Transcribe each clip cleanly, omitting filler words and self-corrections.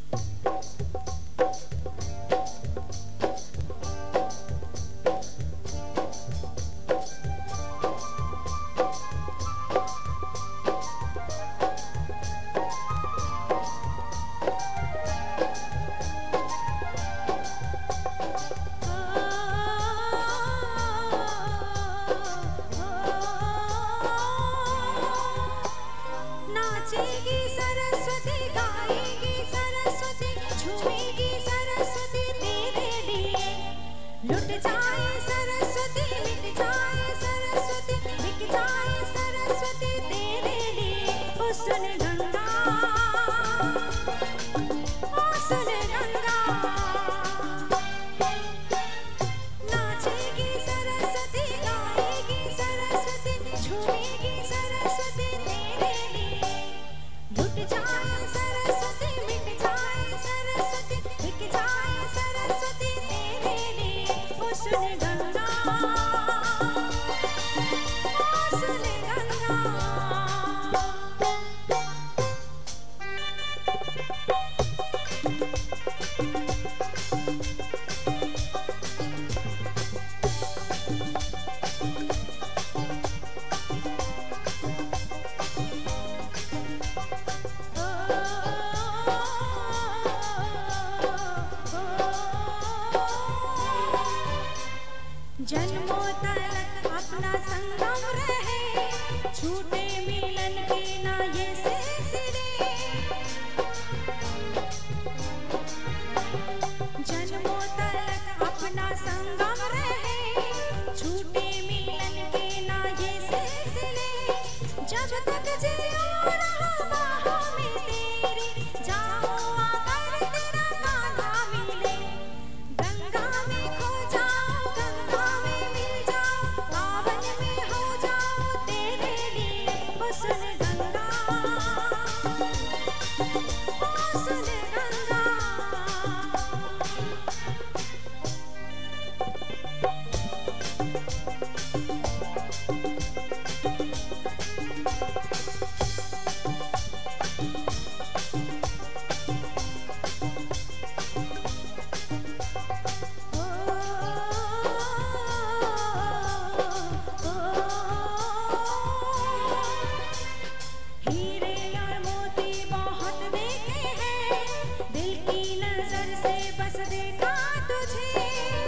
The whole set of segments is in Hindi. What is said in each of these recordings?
जन्मों तलक अपना संगम रहे, छूटे मिलन के ना ये सिलसिले। जन्मों तलक अपना संगम रहे, छूटे मिलन के ना ये सिलसिले। जब तक जियो रहा बाहों में तेरी, जाओ आकर तेरा कान्हा मिले। गंगा में खो जाओ, गंगा में मिल जाओ, पावन में हो जाओ तेरे लिए। ओ सुन गंगा, ओ सुन गंगा। हीरे और मोती बहुत देखे हैं, दिल की नजर से बस देखा तुझे।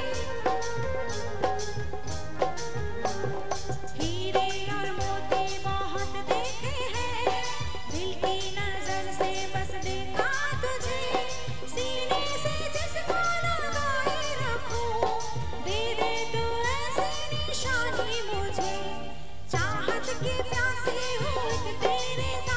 हीरे और मोती बहुत देखे हैं, दिल की नजर से बस देखा तुझे। सीने से जिसको लगाए रखूं, दे दे तू ऐसी निशानी मुझे। चाहत की प्यासी हूँ एक तेरे